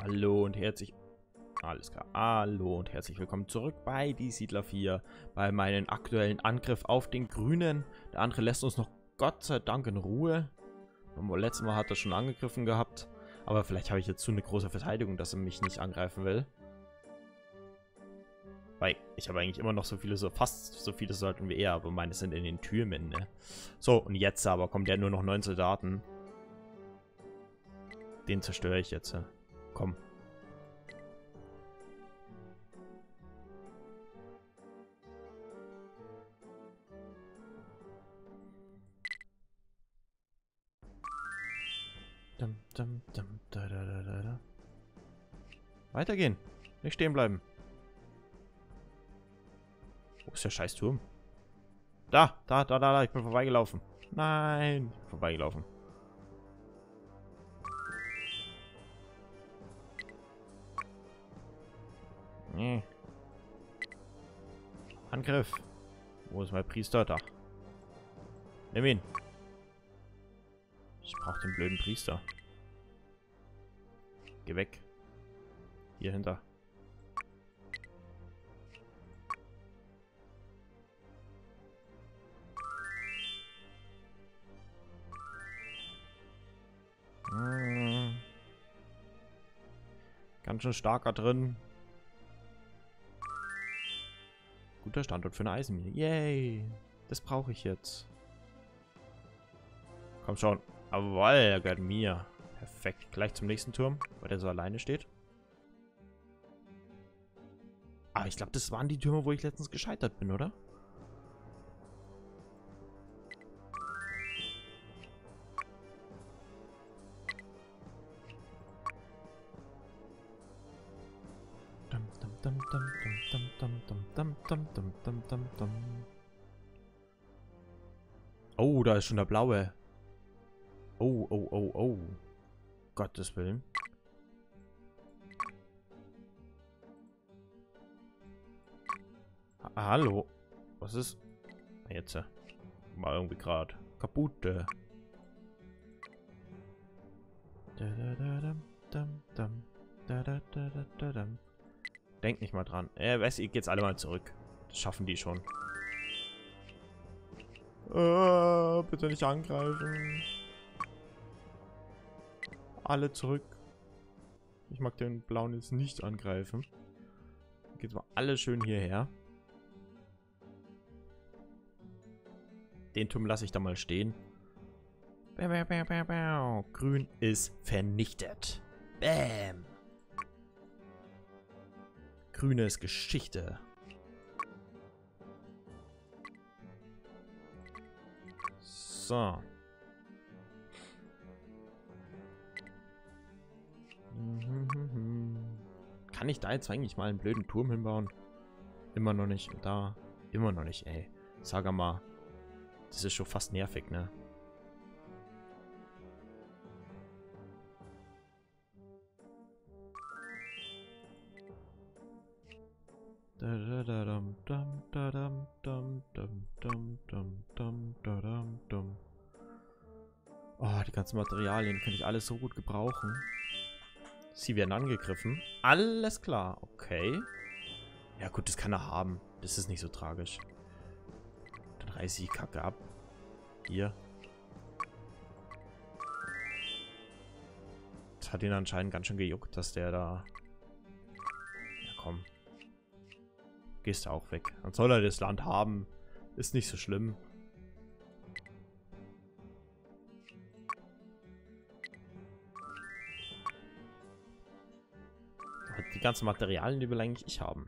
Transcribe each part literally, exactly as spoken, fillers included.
Hallo und herzlich... Alles klar. Hallo und herzlich willkommen zurück bei Die Siedler vier. Bei meinem aktuellen Angriff auf den Grünen. Der andere lässt uns noch Gott sei Dank in Ruhe. Letztes Mal hat er schon angegriffen gehabt. Aber vielleicht habe ich jetzt zu eine große Verteidigung, dass er mich nicht angreifen will. Weil ich habe eigentlich immer noch so viele, so fast so viele sollten wie er, aber meine sind in den Türmen, ne? So, und jetzt aber kommt ja nur noch neun Soldaten. Den zerstöre ich jetzt. Komm. Dum, dum, dum, da, da, da, da, da. Weitergehen. Nicht stehen bleiben. Wo ist der scheiß Turm? Da, da, da, da, da. Ich bin vorbeigelaufen. Nein. Vorbeigelaufen. Nee. Angriff. Wo ist mein Priester? Da. Nimm ihn. Ich brauche den blöden Priester. Geh weg. Hier hinter. Hm. Ganz schön starker drin. Guter Standort für eine Eisenmine. Yay. Das brauche ich jetzt. Komm schon. Jawohl, er gehört mir. Perfekt. Gleich zum nächsten Turm, weil der so alleine steht. Aber ich glaube, das waren die Türme, wo ich letztens gescheitert bin, oder? Oh, da ist schon der blaue. Oh, oh, oh, oh. Gottes Willen. Ha Hallo. Was ist? Jetzt. Mal irgendwie gerade kaputt. Äh. Denk nicht mal dran. Äh, weiß ich, geht's alle mal zurück. Das schaffen die schon. Uh, bitte nicht angreifen. Alle zurück. Ich mag den blauen jetzt nicht angreifen. Geht mal alle schön hierher. Den Turm lasse ich da mal stehen. Bäh, bäh, bäh, bäh, bäh. Grün ist vernichtet. Bäm. Grüne ist Geschichte. So. Kann ich da jetzt eigentlich mal einen blöden Turm hinbauen? Immer noch nicht. Da. Immer noch nicht, ey. Sag mal. Das ist schon fast nervig, ne? Oh, die ganzen Materialien könnte ich alles so gut gebrauchen. Sie werden angegriffen. Alles klar, okay. Ja gut, das kann er haben. Das ist nicht so tragisch. Dann reiße ich die Kacke ab. Hier. Das hat ihn anscheinend ganz schön gejuckt, dass der da... Ja komm. Gehst du auch weg. Dann soll er das Land haben. Ist nicht so schlimm. Die ganzen Materialien, die will eigentlich ich haben.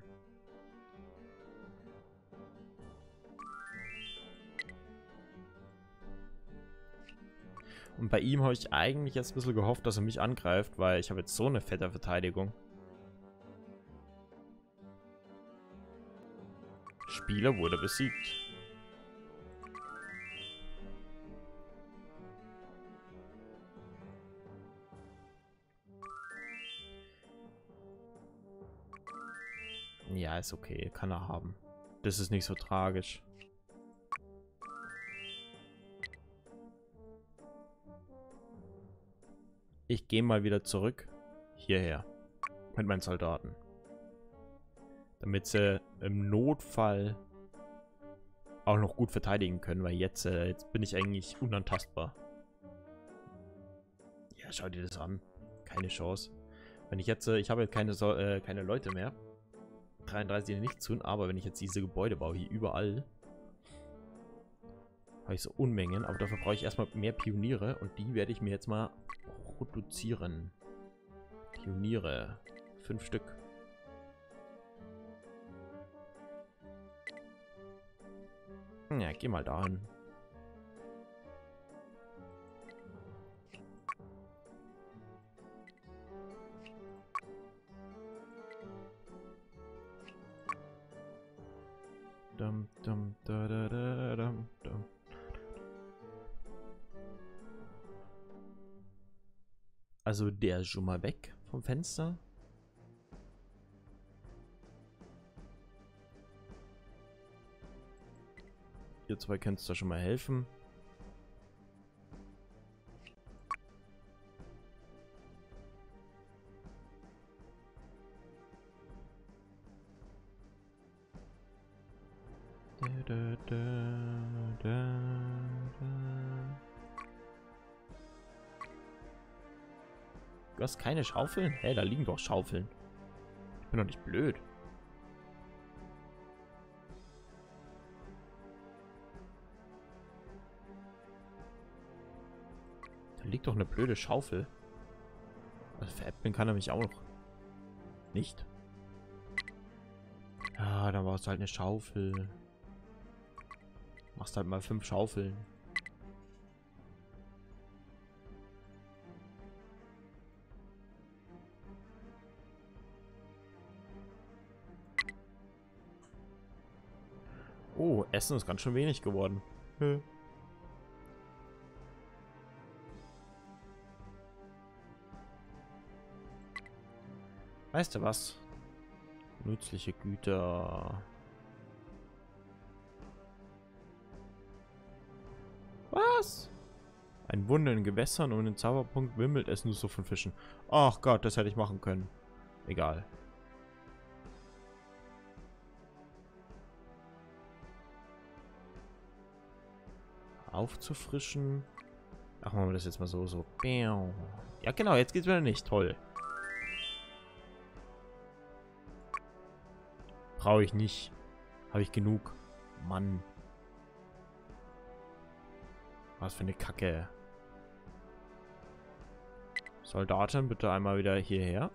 Und bei ihm habe ich eigentlich jetzt ein bisschen gehofft, dass er mich angreift, weil ich habe jetzt so eine fette Verteidigung. Spieler wurde besiegt. Ja, ist okay. Kann er haben. Das ist nicht so tragisch. Ich gehe mal wieder zurück hierher. Mit meinen Soldaten. Damit sie im Notfall auch noch gut verteidigen können, weil jetzt, äh, jetzt bin ich eigentlich unantastbar. Ja, schau dir das an. Keine Chance. Wenn ich jetzt, äh, ich habe jetzt keine, so äh, keine Leute mehr. dreiunddreißig nichts tun, aber wenn ich jetzt diese Gebäude baue, hier überall, habe ich so Unmengen, aber dafür brauche ich erstmal mehr Pioniere und die werde ich mir jetzt mal reduzieren. Pioniere. Fünf Stück. Ja, geh mal dahin. Dum, dum, da, da, da, dum, dum. Also der ist schon mal weg vom Fenster. Ihr zwei könnt da schon mal helfen. Da, da, da, da, da. Du hast keine Schaufeln? Hä, hey, da liegen doch Schaufeln. Ich bin doch nicht blöd. Da liegt doch eine blöde Schaufel. Also veräppeln kann er mich auch noch. Nicht? Ja, dann war es halt eine Schaufel. Machst halt mal fünf Schaufeln. Oh, Essen ist ganz schön wenig geworden. Hm. Weißt du was? Nützliche Güter. Was? Ein Wunder in Gewässern und in Zauberpunkt wimmelt es nur so von Fischen. Ach Gott, das hätte ich machen können. Egal. Aufzufrischen. Ach, machen wir das jetzt mal so, so. Ja, genau, jetzt geht's wieder nicht. Toll. Brauche ich nicht. Habe ich genug. Mann. Was für eine Kacke. Soldaten, bitte einmal wieder hierher.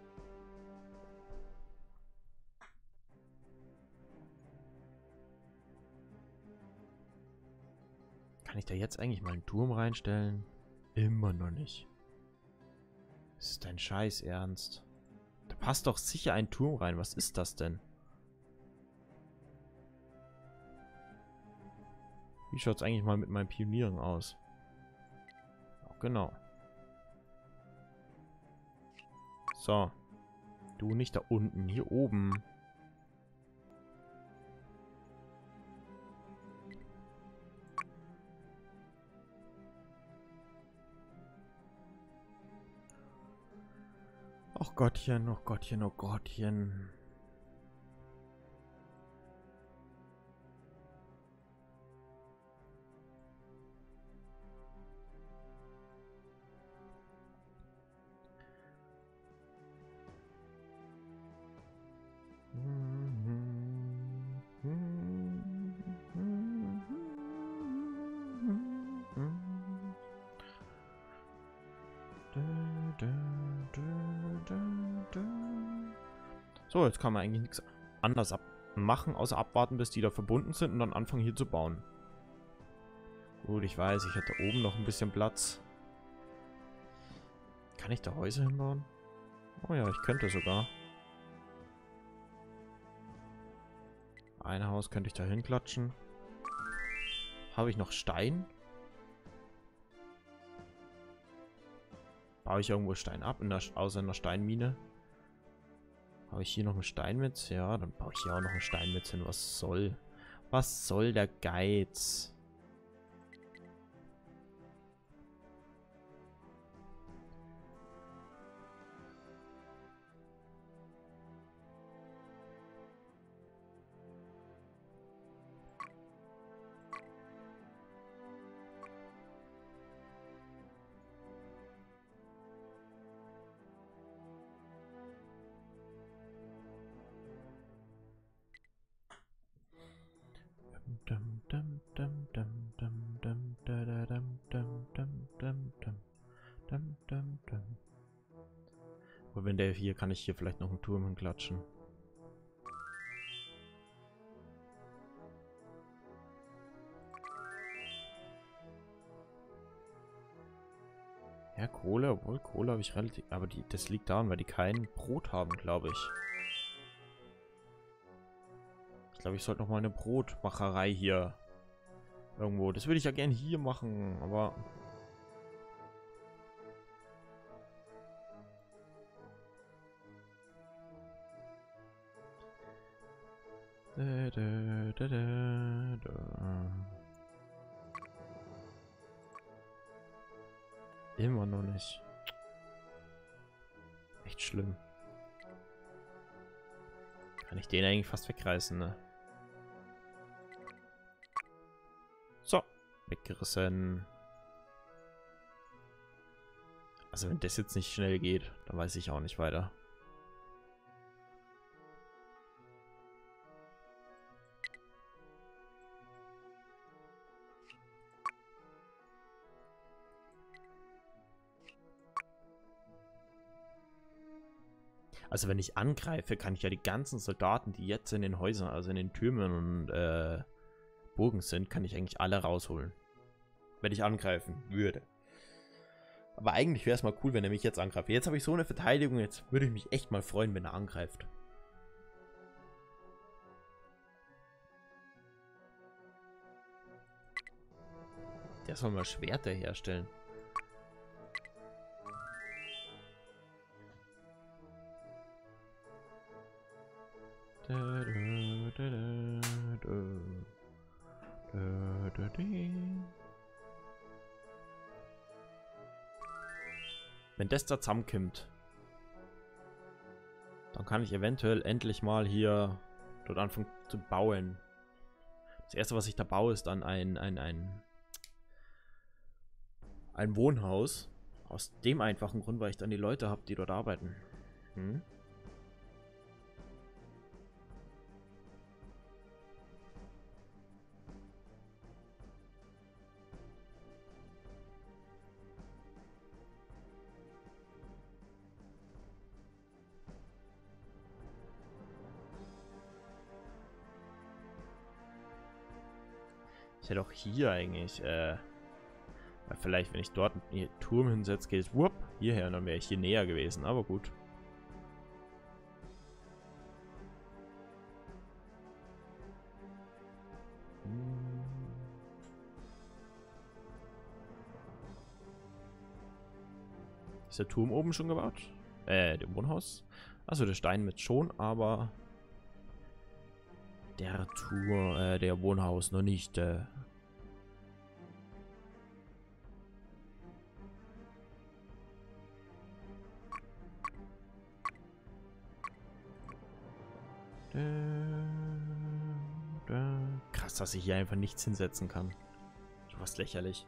Kann ich da jetzt eigentlich mal einen Turm reinstellen? Immer noch nicht. Das ist dein Scheiß Ernst. Da passt doch sicher ein Turm rein. Was ist das denn? Wie schaut es eigentlich mal mit meinen Pionieren aus? Oh, genau. So. Du nicht da unten, hier oben. Och Gottchen, oh Gottchen, oh Gottchen. So, jetzt kann man eigentlich nichts anders ab machen, außer abwarten, bis die da verbunden sind und dann anfangen hier zu bauen. Gut, ich weiß, ich hätte oben noch ein bisschen Platz. Kann ich da Häuser hinbauen? Oh ja, ich könnte sogar. Ein Haus könnte ich da hinklatschen. Habe ich noch Stein? Baue ich irgendwo Stein ab, in der, außer in der Steinmine? Habe ich hier noch einen Steinmetz? Ja, dann baue ich hier auch noch einen Steinmetz hin. Was soll? Was soll der Geiz? dum, dum, dum, dum, dum, dum, da, da, dum, dum, dum, dum, dum, dum, dum, dum. Aber wenn der hier, kann ich hier vielleicht noch einen Turm hinklatschen. Ja, Kohle, obwohl Kohle habe ich relativ... Aber die, das liegt daran, weil die kein Brot haben, glaube ich. Ich glaube, ich sollte noch mal eine Brotmacherei hier irgendwo. Das würde ich ja gern hier machen, aber... Da, da, da, da, da. Immer noch nicht. Echt schlimm. Kann ich den eigentlich fast wegreißen, ne? So. Weggerissen. Also wenn das jetzt nicht schnell geht, dann weiß ich auch nicht weiter. Also wenn ich angreife, kann ich ja die ganzen Soldaten, die jetzt in den Häusern, also in den Türmen und äh, Burgen sind, kann ich eigentlich alle rausholen. Wenn ich angreifen würde. Aber eigentlich wäre es mal cool, wenn er mich jetzt angreift. Jetzt habe ich so eine Verteidigung, jetzt würde ich mich echt mal freuen, wenn er angreift. Der soll mal Schwerter herstellen. Da, da, da, da, da, da, da. Wenn das da zusammenkommt, dann kann ich eventuell endlich mal hier dort anfangen zu bauen. Das erste, was ich da baue, ist dann ein, ein, ein, ein Wohnhaus. Aus dem einfachen Grund, weil ich dann die Leute habe, die dort arbeiten. Hm? Ich hätte auch hier eigentlich, äh, weil vielleicht, wenn ich dort einen Turm hinsetze, geht es wupp, hierher und dann wäre ich hier näher gewesen, aber gut. Hm. Ist der Turm oben schon gebaut? Äh, dem Wohnhaus? Achso, der Stein mit schon, aber der Turm, äh, der Wohnhaus noch nicht, äh. Krass, dass ich hier einfach nichts hinsetzen kann. So was lächerlich.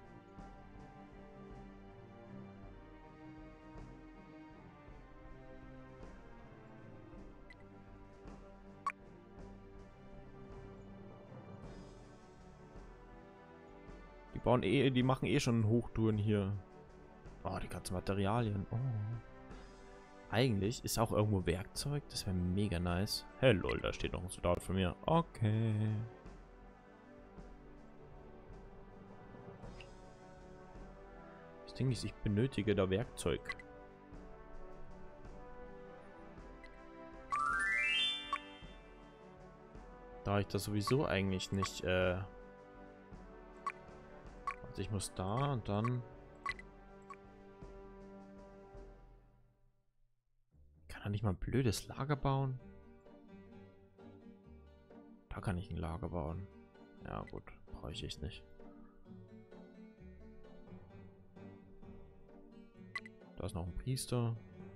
Die bauen eh, die machen eh schon Hochtouren hier. Oh, die ganzen Materialien. Oh. Eigentlich ist auch irgendwo Werkzeug. Das wäre mega nice. Hey lol, da steht noch ein Soldat von mir. Okay. Das Ding ist, ich benötige da Werkzeug. Da ich das sowieso eigentlich nicht, äh... Also ich muss da und dann... Kann er nicht mal ein blödes Lager bauen? Da kann ich ein Lager bauen. Ja gut, brauche ich echt nicht. Da ist noch ein Priester.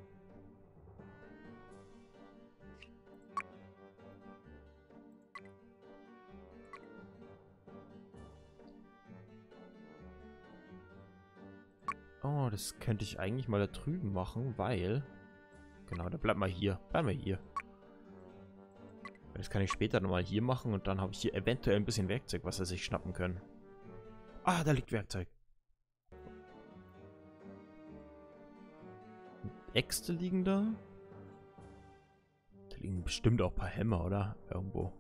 Oh, das könnte ich eigentlich mal da drüben machen, weil... Genau, da bleibt mal hier. Bleib mal hier. Das kann ich später nochmal hier machen und dann habe ich hier eventuell ein bisschen Werkzeug, was er sich schnappen können. Ah, da liegt Werkzeug. Äxte liegen da. Da liegen bestimmt auch ein paar Hämmer, oder? Irgendwo.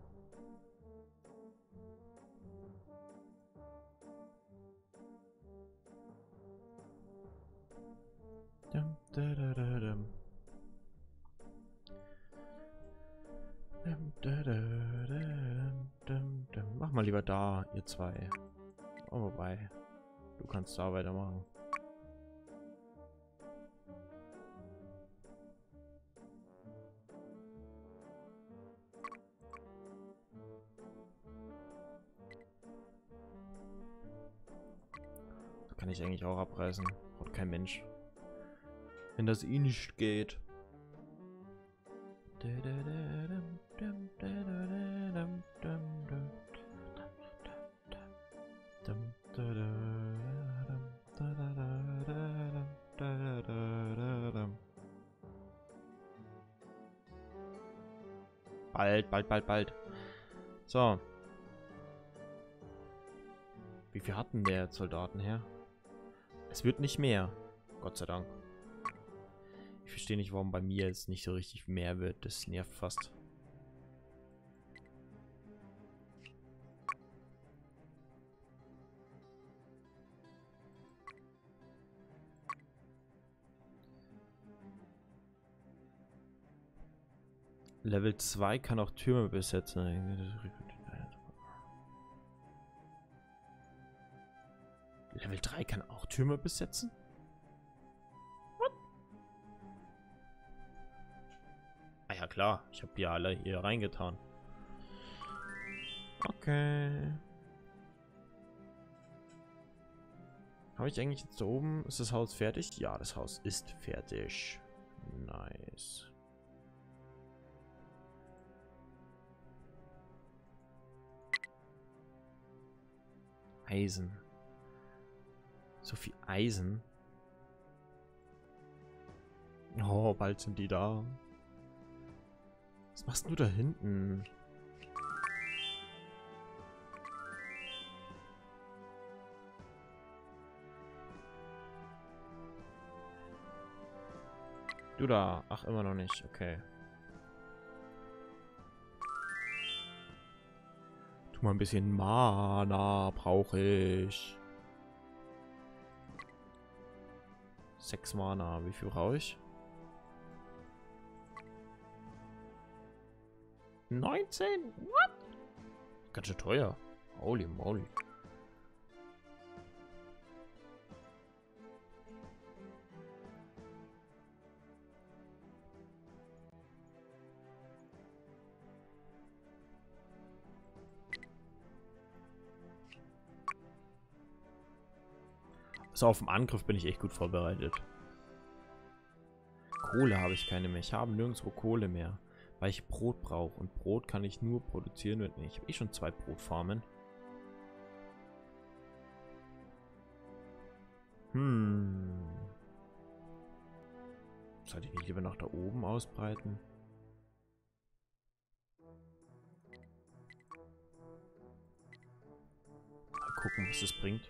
Dum, da, da, da, dum. Dum, da, da, da, dum, dum. Mach mal lieber da, ihr zwei. Oh, wobei. Du kannst da weitermachen. Das kann ich eigentlich auch abreißen. Braucht kein Mensch. Wenn das eh nicht geht. Bald, bald, bald, bald. So. Wie viel hatten der Soldaten her? Es wird nicht mehr. Gott sei Dank. Ich verstehe nicht, warum bei mir jetzt nicht so richtig mehr wird. Das nervt fast. Level zwei kann auch Türme besetzen. Level drei kann auch Türme besetzen? What? Ah ja klar, ich habe die alle hier reingetan. Okay. Habe ich eigentlich jetzt da oben? Ist das Haus fertig? Ja, das Haus ist fertig. Nice. Eisen. So viel Eisen. Oh, bald sind die da. Was machst du da hinten? Du da. Ach, immer noch nicht. Okay. Tu mal ein bisschen Mana brauche ich. Sechs Mana. Wie viel brauche ich? neunzehn? What? Ganz schön teuer. Holy moly. So, auf dem Angriff bin ich echt gut vorbereitet. Kohle habe ich keine mehr. Ich habe nirgendwo Kohle mehr, weil ich Brot brauche. Und Brot kann ich nur produzieren, wenn ich habe eh schon zwei Brotfarmen. Hm. Sollte ich nicht lieber nach da oben ausbreiten? Mal gucken, was das bringt.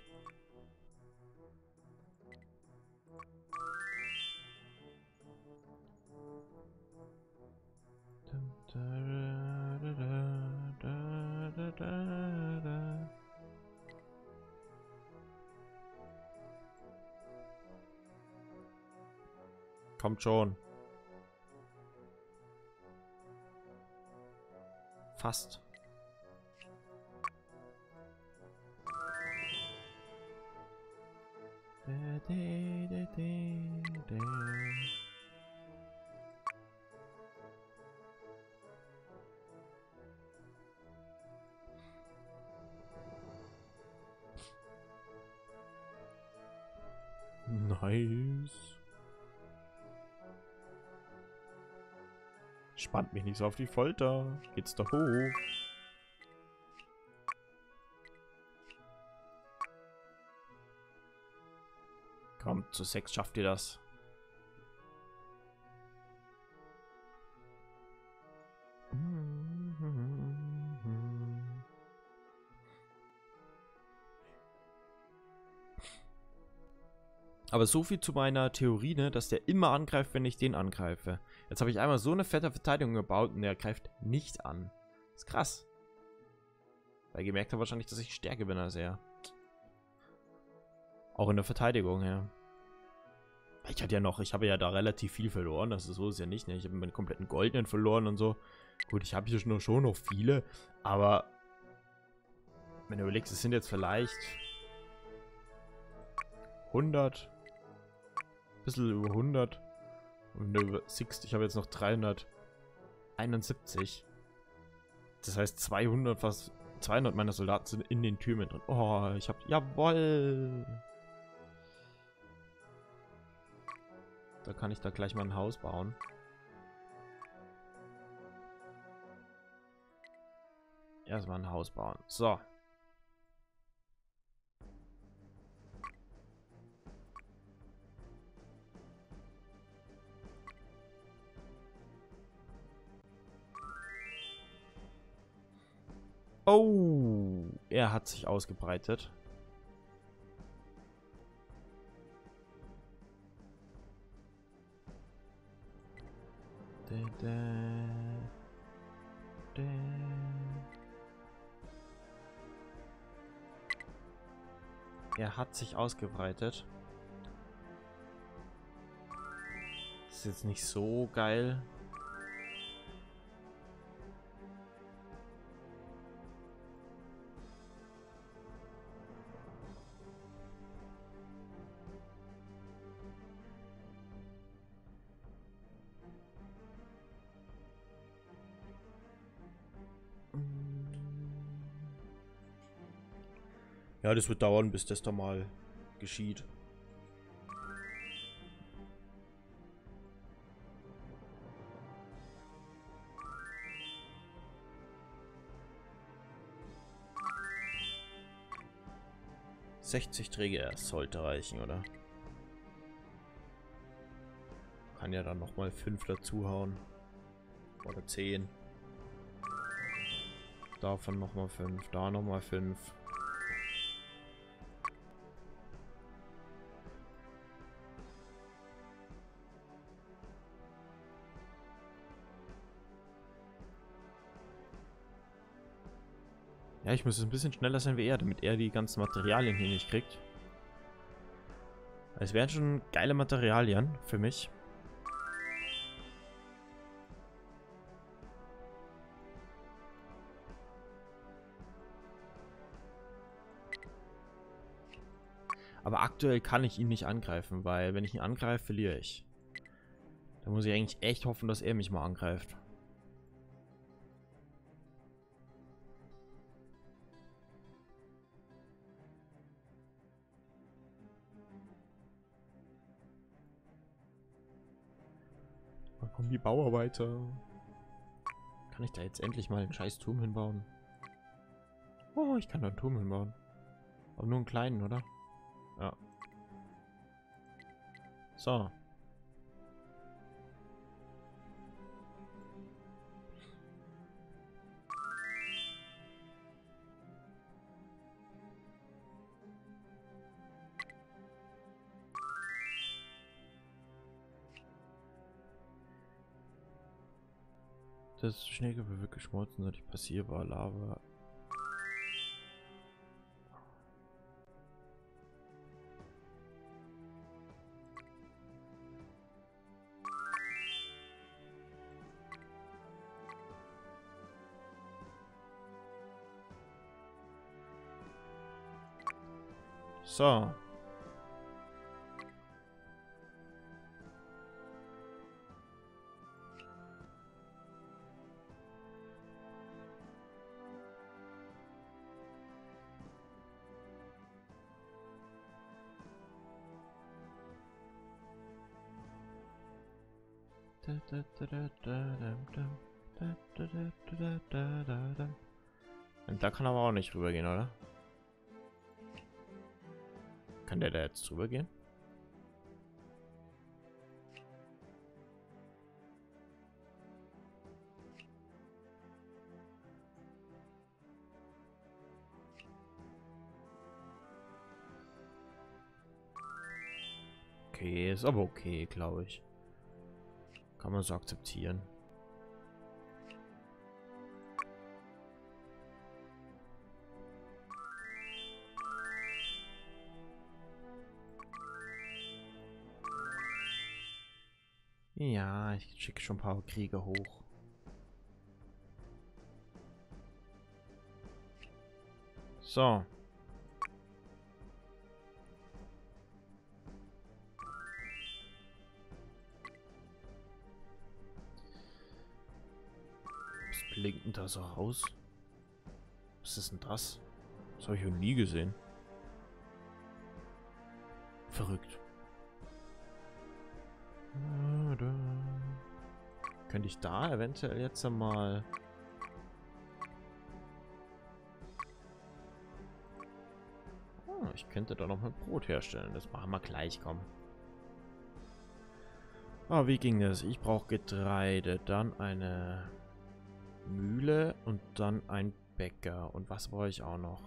Kommt schon. Fast. Nice. Spannt mich nicht so auf die Folter. Geht's doch hoch. Komm, zu sechs schafft ihr das. Mm. Aber so viel zu meiner Theorie, ne, dass der immer angreift, wenn ich den angreife. Jetzt habe ich einmal so eine fette Verteidigung gebaut und der greift nicht an. Ist krass. Weil gemerkt hat wahrscheinlich, dass ich stärker bin als er. Auch in der Verteidigung, ja. Ich hatte ja noch, ich habe ja da relativ viel verloren, das ist so ist ja nicht, ne? Ich habe meinen kompletten Goldenen verloren und so. Gut, ich habe hier schon, schon noch viele, aber wenn du überlegst, es sind jetzt vielleicht hundert, ein bisschen über hundert und über sechzig, ich habe jetzt noch dreihunderteinundsiebzig. Das heißt zweihundert, fast zweihundert meiner Soldaten sind in den Türmen drin. Oh, ich habe, jawoll! Da kann ich da gleich mal ein Haus bauen. Erstmal ein Haus bauen. So. Oh, er hat sich ausgebreitet. Da, da, da. Er hat sich ausgebreitet. Das ist jetzt nicht so geil. Ja, das wird dauern, bis das da mal geschieht. sechzig Träger sollte reichen, oder? Kann ja dann nochmal fünf dazuhauen. Oder zehn. Davon nochmal fünf, da nochmal fünf. Ja, ich muss es ein bisschen schneller sein wie er, damit er die ganzen Materialien hier nicht kriegt. Es wären schon geile Materialien für mich. Aber aktuell kann ich ihn nicht angreifen, weil wenn ich ihn angreife, verliere ich. Da muss ich eigentlich echt hoffen, dass er mich mal angreift. Wann kommen die Bauarbeiter? Kann ich da jetzt endlich mal einen scheiß Turm hinbauen? Oh, ich kann da einen Turm hinbauen. Aber nur einen kleinen, oder? Ja. So. Das Schneegewölbe wird geschmolzen durch passierbare Lava. So. Und da kann aber auch nicht rübergehen, oder? Kann der da jetzt drüber gehen? okay. Ist aber okay, glaube ich. Kann man so akzeptieren. Ja, ich schicke schon ein paar Kriege hoch. So. Was blinkt denn da so raus? Was ist denn das? Das habe ich noch nie gesehen. Verrückt. Könnte ich da eventuell jetzt einmal... Oh, ich könnte da noch mal Brot herstellen. Das machen wir gleich, komm. Ah, wie ging das? Ich brauche Getreide, dann eine Mühle und dann ein Bäcker. Und was brauche ich auch noch?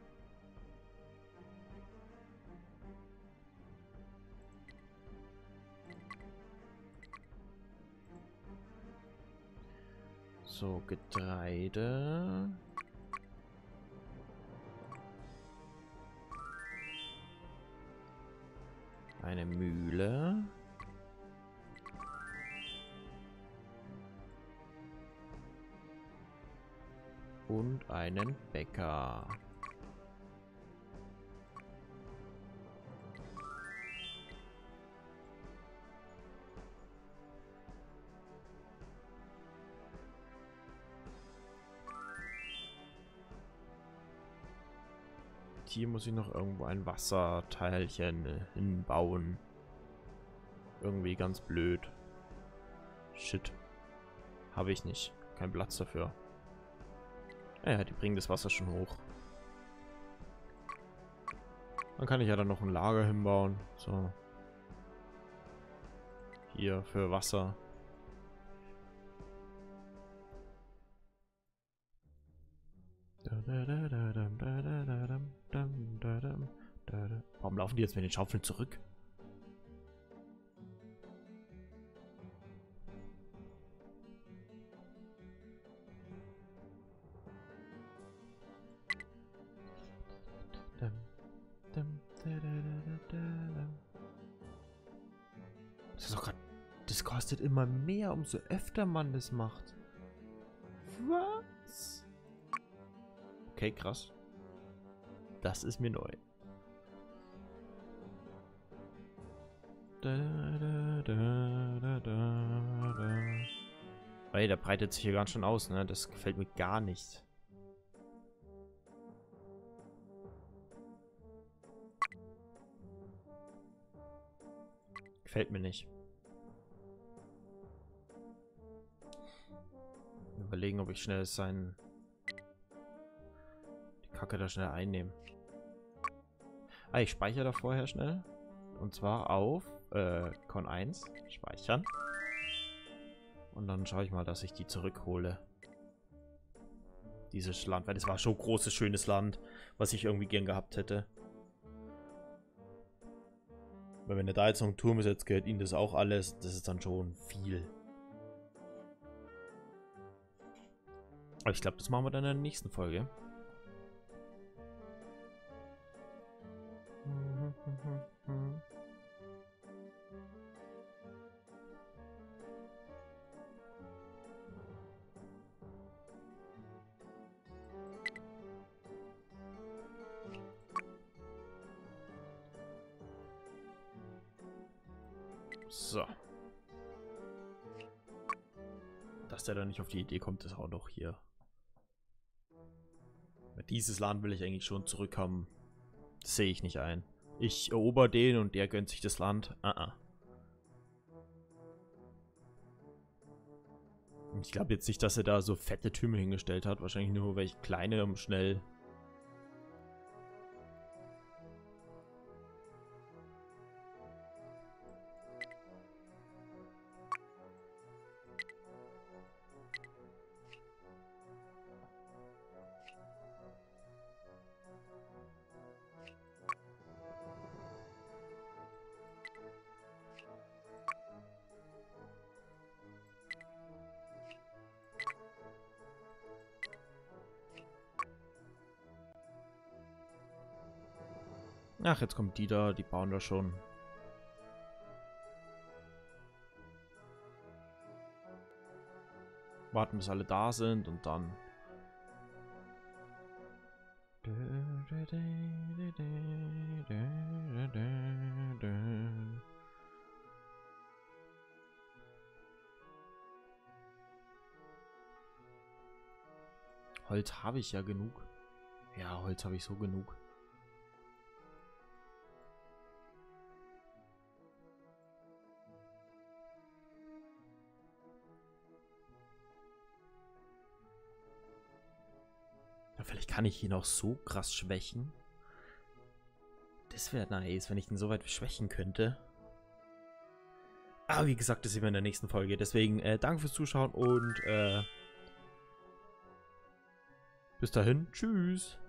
So, Getreide. Eine Mühle. Und einen Bäcker. Hier muss ich noch irgendwo ein Wasserteilchen hinbauen. Irgendwie ganz blöd. Shit. Habe ich nicht. Kein Platz dafür. Ja, die bringen das Wasser schon hoch. Dann kann ich ja dann noch ein Lager hinbauen. So. Hier für Wasser. Warum laufen die jetzt mit den Schaufeln zurück? Das ist doch grad, das kostet immer mehr, umso öfter man das macht. Was? Okay, krass. Das ist mir neu. Da, da, da, da, da, da. Ey, der breitet sich hier ganz schön aus, ne? Das gefällt mir gar nicht. Gefällt mir nicht. Überlegen, ob ich schnell sein... die Kacke da schnell einnehme. Ah, ich speichere da vorher schnell. Und zwar auf äh, Con eins. Speichern. Und dann schaue ich mal, dass ich die zurückhole. Dieses Land, weil das war schon ein großes, schönes Land, was ich irgendwie gern gehabt hätte. Weil wenn er da jetzt noch ein Turm ist, jetzt gehört ihm das auch alles. Das ist dann schon viel. Aber ich glaube, das machen wir dann in der nächsten Folge. So. Dass der da nicht auf die Idee kommt, ist auch noch hier. Dieses Land will ich eigentlich schon zurückhaben. Das sehe ich nicht ein. Ich erober den und der gönnt sich das Land. Uh -uh. Ich glaube jetzt nicht, dass er da so fette Türme hingestellt hat. Wahrscheinlich nur welche kleine, um schnell... Ach, jetzt kommt die da, die bauen da schon. Warten, bis alle da sind und dann... Holz habe ich ja genug. Ja, Holz habe ich so genug. Ja, vielleicht kann ich ihn auch so krass schwächen. Das wäre nice, wenn ich ihn so weit schwächen könnte. Aber wie gesagt, das sehen wir in der nächsten Folge. Deswegen äh, danke fürs Zuschauen und äh, bis dahin. Tschüss.